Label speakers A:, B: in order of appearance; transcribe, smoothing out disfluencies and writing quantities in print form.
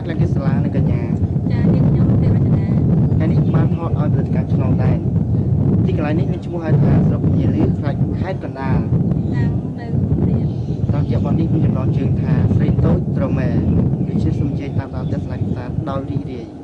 A: ក្លែងគេសាឡានៅកញ្ញា
B: ចាយើងខ្ញុំទេវតា
A: ហើយនេះបានថតឲ្យផលិតកម្មឆ្លងដែនទីកន្លែងនេះមានឈ្មោះហៅថាស្រុកញាលឺខ្លាច់ខេត្តកណ្ដាល
B: តាំងនៅរៀន
A: តាមជាបននេះមានចំណងជើងថាស្រីតូចត្រមែគឺជាសំជេរតាមដានទស្សនកិច្ចដោយរីករាយ